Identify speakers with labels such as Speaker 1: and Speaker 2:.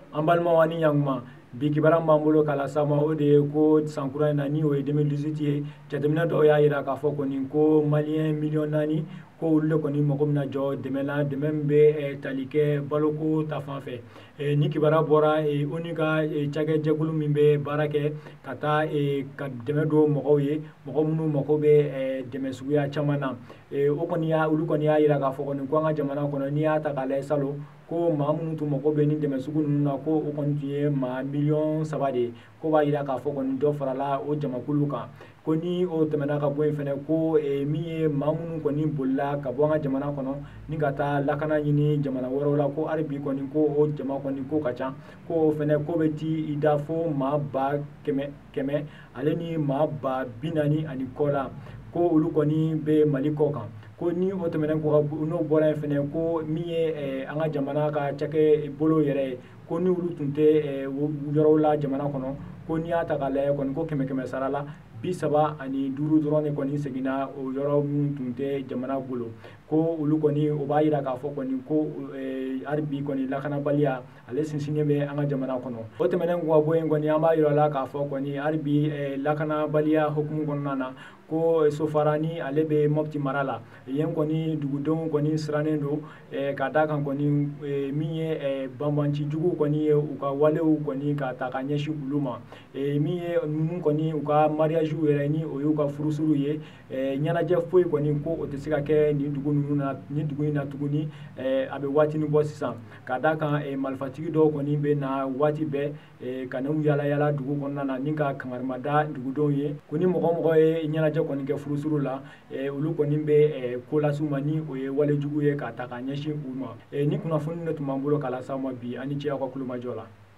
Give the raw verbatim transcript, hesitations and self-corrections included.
Speaker 1: an balimaw ani ɲantuma bi kibaru b'an bolo k'a las'aw ma o de ye ko san kura in na ni o ye deux mille dix-huit ye jateminɛ dɔw y'a jira k'a fɔ kɔni ko maliyɛn miliyɔn naani ko olu de kɔni mago bɛna jɔ dɛmɛ la dɛmɛ min bɛ tali kɛ baloko ta fan fɛ ni kibaru bɔra o ni ka cakɛjɛkulu min bɛ baara kɛ ka taa ka dɛmɛ don mɔgɔw ye mɔgɔ minnu mago bɛ dɛmɛ suguya caman na o kɔni y'a olu kɔni y'a jira k'a fɔ kɔni ko an ka jamana kɔnɔ n'i y'a ta k'a lajɛ salon ko maa minnu tun mago bɛ ni dɛmɛ sugu ninnu na ko o kɔni tun ye maa miliyɔn saba de ye ko b'a jira k'a fɔ kɔni dɔ farala o jamakulu kan ko ni o tɛmɛna ka bɔ yen fɛnɛ ko min ye maa minnu kɔni bolila ka bɔ an ka jamana kɔnɔ ni ka taa lakana ɲini jamana wɛrɛw la ko hali bi kɔni ko o jama kɔni ko ka ca ko o fɛnɛ ko bɛ ti i da fo maa ba kɛmɛ kɛmɛ ale ni maa ba bi naani ani kɔ la ko olu kɔni bɛ mali kɔ kan ko ni o tɛmɛnen kɔ n'o bɔra yen fɛnɛ ko min ye an ka jamana ka cakɛ bolo yɛrɛ ye ko ni olu tun tɛ yɔrɔw la jamana kɔnɔ ko n'i y'a ta k'a lajɛ kɔni ko kɛmɛ kɛmɛ sara la bi saba ani duuru dɔrɔn de kɔni seginna o yɔrɔ minnu tun tɛ jamana bolo ko olu kɔni o b'a jira k'a fɔ kɔni ko hali bi kɔni lakanabaliya ale sinsinnen bɛ an ka jamana kɔnɔ o tɛmɛnen kɔ ka bɔ yen kɔni an b'a yira la k'a fɔ kɔni hali bi lakanabaliya hukumu kɔnɔna na ko sofarani ale bɛ mɔpti mara la yen kɔni dugudenw kɔni sirannen don ka d'a kan kɔni min ye banbanci jugu kɔni ye u ka walew kɔni ka ta ka ɲɛsin olu ma min ye ninnu kɔni u ka mariage yɛrɛ ni o y'u ka furusuru ye ɲɛnajɛ foyi kɔni ko o tɛ se ka kɛ nin dugu ninnu na nin dugu in na tuguni a bɛ waatinin bɔ sisan ka d'a kan marifatigi dɔw kɔni bɛ na waati bɛɛ ka n'u yala yala dugu kɔnɔna na ni ka kangarima da dugudenw ye ko ni mɔgɔ mɔgɔ ye ɲɛnajɛ kɔni kɛ furusuru la olu kɔni bɛ ko las'u ma ni o ye walejugu ye ka ta ka ɲɛsin u ma ni kunnafoni de tun b'an bolo k'a las'aw ma bi ani ce aw ka kulomajɔ la